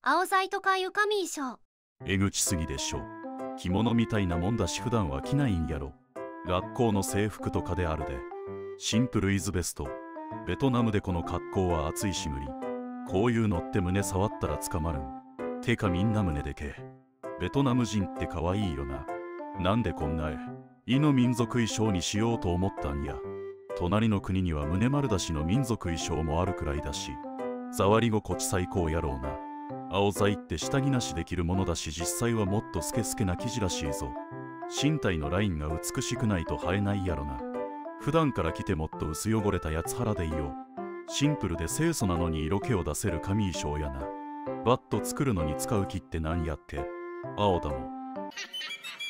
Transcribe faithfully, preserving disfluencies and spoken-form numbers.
青材とかゆかみ衣装。 えぐちすぎでしょ。着物みたいなもんだし普段は着ないんやろ。学校の制服とかであるで。シンプルイズベスト。ベトナムでこの格好は暑いし無理。こういうのって胸触ったら捕まるん。てかみんな胸でけ。ベトナム人って可愛いよな。なんでこんな絵イの民族衣装にしようと思ったんや。隣の国には胸丸出しの民族衣装もあるくらいだし、触り心地最高やろうな。青材って下着なしできるものだし、実際はもっとスケスケな生地らしいぞ。身体のラインが美しくないと映えないやろな。普段から着てもっと薄汚れたやつ腹でいよ。シンプルで清楚なのに色気を出せる紙衣装やな。バット作るのに使う木って何やっけ。青だもん。